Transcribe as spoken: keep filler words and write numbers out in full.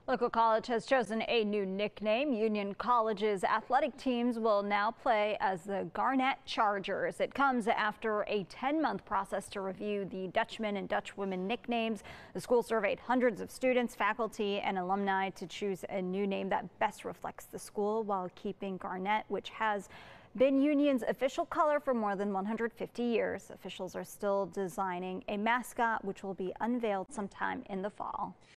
Local college has chosen a new nickname. Union College's athletic teams will now play as the Garnet Chargers. It comes after a ten month process to review the Dutchman and Dutchwomen nicknames. The school surveyed hundreds of students, faculty, and alumni to choose a new name that best reflects the school while keeping Garnet, which has been Union's official color for more than one hundred fifty years. Officials are still designing a mascot, which will be unveiled sometime in the fall.